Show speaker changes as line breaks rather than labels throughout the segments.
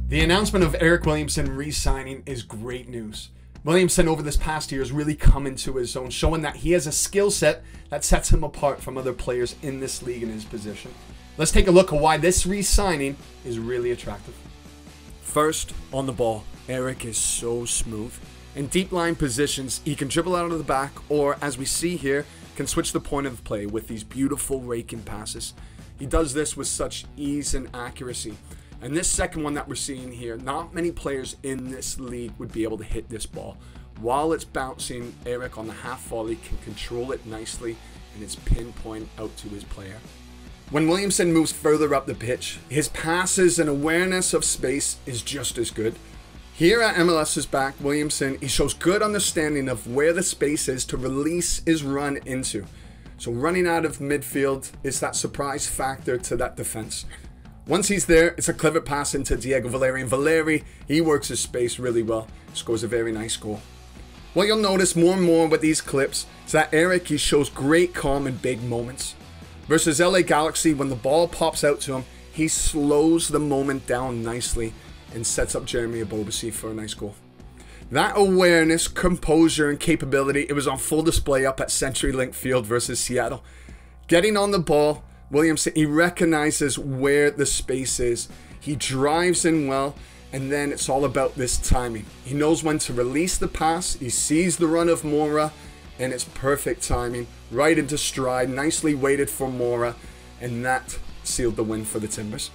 The announcement of Eryk Williamson re-signing is great news. Williamson over this past year has really come into his own, showing that he has a skill set that sets him apart from other players in this league in his position. Let's take a look at why this re-signing is really attractive. First, on the ball, Eryk is so smooth. In deep line positions, he can dribble out of the back, or as we see here, can switch the point of play with these beautiful raking passes. He does this with such ease and accuracy. And this second one that we're seeing here, not many players in this league would be able to hit this ball. While it's bouncing, Eryk on the half volley can control it nicely, and it's pinpoint out to his player. When Williamson moves further up the pitch, his passes and awareness of space is just as good. Here at MLS's back, Williamson, he shows good understanding of where the space is to release his run into. So running out of midfield is that surprise factor to that defense. Once he's there, it's a clever pass into Diego Valeri, and Valeri, he works his space really well, scores a very nice goal. What you'll notice more and more with these clips is that Eryk, he shows great calm in big moments. Versus LA Galaxy, when the ball pops out to him, he slows the moment down nicely and sets up Jeremy Ebobisse for a nice goal. That awareness, composure, and capability, it was on full display up at CenturyLink Field versus Seattle. Getting on the ball, Williamson, he recognizes where the space is. He drives in well, and then it's all about this timing. He knows when to release the pass. He sees the run of Mora, and it's perfect timing. Right into stride, nicely waited for Mora, and that sealed the win for the Timbers.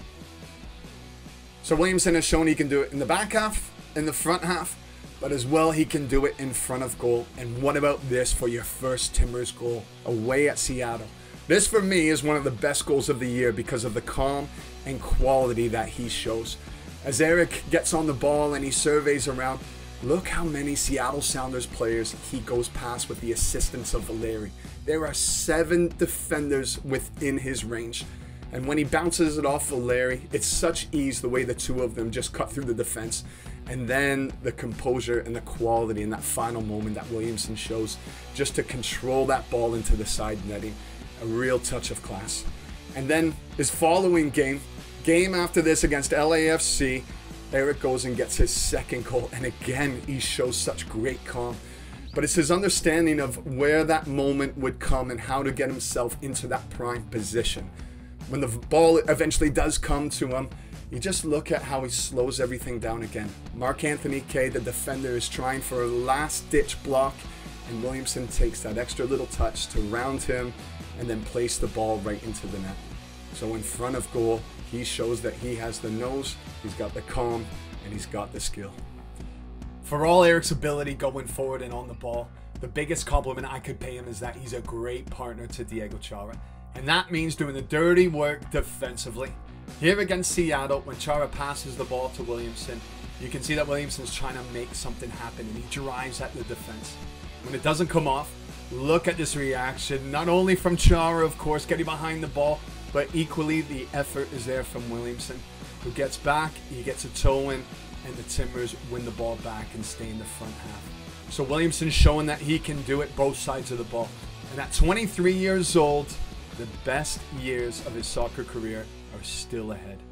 So Williamson has shown he can do it in the back half, in the front half, but as well he can do it in front of goal. And what about this for your first Timbers goal away at Seattle? This for me is one of the best goals of the year because of the calm and quality that he shows. As Eryk gets on the ball and he surveys around, look how many Seattle Sounders players he goes past with the assistance of Valeri. There are 7 defenders within his range. And when he bounces it off Valeri, it's such ease the way the two of them just cut through the defense. And then the composure and the quality in that final moment that Williamson shows just to control that ball into the side netting. A real touch of class. And then his following game after this against LAFC, Eryk goes and gets his second goal, and again he shows such great calm. But it's his understanding of where that moment would come and how to get himself into that prime position. When the ball eventually does come to him, you just look at how he slows everything down again. Marc-Anthony Kaye, the defender, is trying for a last-ditch block, and Williamson takes that extra little touch to round him and then place the ball right into the net. So in front of goal, he shows that he has the nose, he's got the calm, and he's got the skill. For all Eryk's ability going forward and on the ball, the biggest compliment I could pay him is that he's a great partner to Diego Chara. And that means doing the dirty work defensively. Here against Seattle, when Chara passes the ball to Williamson, you can see that Williamson's trying to make something happen, and he drives at the defense. When it doesn't come off, look at this reaction, not only from Chara, of course, getting behind the ball, but equally the effort is there from Williamson, who gets back, he gets a toe in, and the Timbers win the ball back and stay in the front half. So Williamson's showing that he can do it both sides of the ball. And at 23 years old, the best years of his soccer career are still ahead.